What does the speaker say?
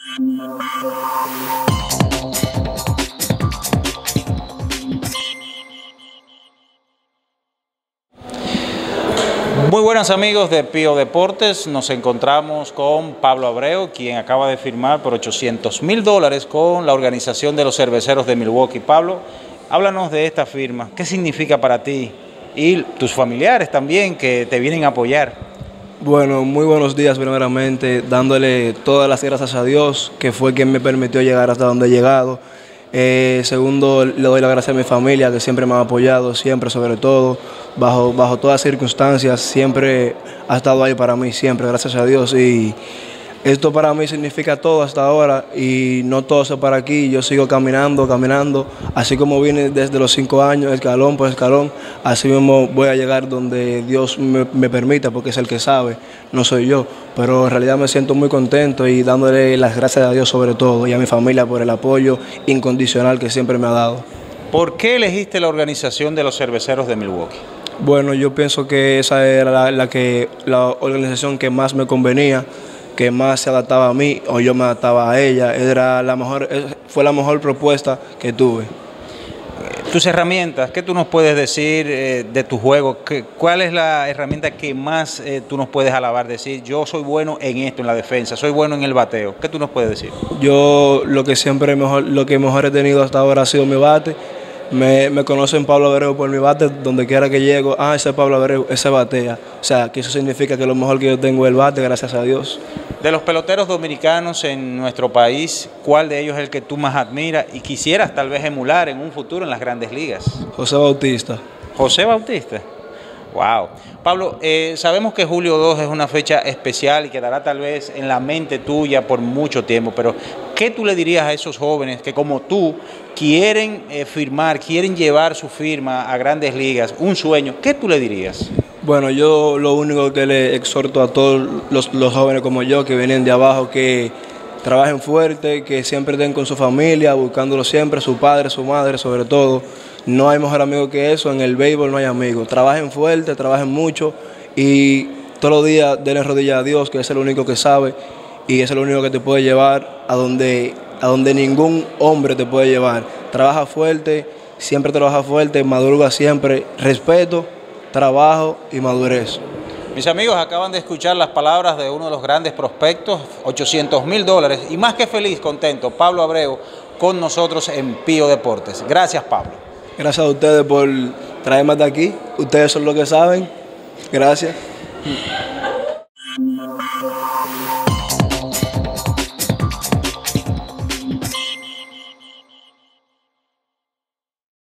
Muy buenas amigos de Pío Deportes, nos encontramos con Pablo Abreu, quien acaba de firmar por $800,000 con la organización de los cerveceros de Milwaukee. Pablo, háblanos de esta firma, ¿qué significa para ti y tus familiares también que te vienen a apoyar? Bueno, muy buenos días primeramente, dándole todas las gracias a Dios, que fue quien me permitió llegar hasta donde he llegado. Segundo, le doy las gracias a mi familia, que siempre me ha apoyado, siempre, sobre todo, bajo todas circunstancias, siempre ha estado ahí para mí, siempre, gracias a Dios. Y esto para mí significa todo hasta ahora, y no todo se para aquí. Yo sigo caminando, así como vine desde los 5 años, escalón por escalón, así mismo voy a llegar donde Dios me permita, porque es el que sabe, no soy yo. Pero en realidad me siento muy contento y dándole las gracias a Dios sobre todo, y a mi familia por el apoyo incondicional que siempre me ha dado. ¿Por qué elegiste la organización de los cerveceros de Milwaukee? Bueno, yo pienso que esa era la organización que más me convenía, que más se adaptaba a mí o yo me adaptaba a ella. Fue la mejor propuesta que tuve. Tus herramientas, ¿qué tú nos puedes decir de tu juego? ¿Cuál es la herramienta que más tú nos puedes alabar? Decir, yo soy bueno en esto, en la defensa, soy bueno en el bateo. ¿Qué tú nos puedes decir? Yo lo que mejor he tenido hasta ahora ha sido mi bate. Me conocen Pablo Abreu por mi bate, donde quiera que llego, ese es Pablo Abreu, ese batea. O sea, que eso significa que lo mejor que yo tengo es el bate, gracias a Dios. De los peloteros dominicanos en nuestro país, ¿cuál de ellos es el que tú más admiras y quisieras tal vez emular en un futuro en las grandes ligas? José Bautista. José Bautista. Wow. Pablo, sabemos que julio 2 es una fecha especial y quedará tal vez en la mente tuya por mucho tiempo, pero ¿qué tú le dirías a esos jóvenes que como tú quieren firmar, quieren llevar su firma a grandes ligas, un sueño? ¿Qué tú le dirías? Bueno, yo lo único que le exhorto a todos los jóvenes como yo que vienen de abajo, que trabajen fuerte, que siempre estén con su familia, buscándolo siempre, su padre, su madre, sobre todo. No hay mejor amigo que eso, en el béisbol no hay amigos. Trabajen fuerte, trabajen mucho y todos los días denle rodillas a Dios, que es el único que sabe y es el único que te puede llevar a donde ningún hombre te puede llevar. Trabaja fuerte, siempre trabaja fuerte, madruga siempre, respeto, trabajo y madurez. Mis amigos, acaban de escuchar las palabras de uno de los grandes prospectos, $800,000 y más que feliz, contento, Pablo Abreu con nosotros en Pío Deportes. Gracias, Pablo. Gracias a ustedes por traerme hasta aquí. Ustedes son los que saben. Gracias.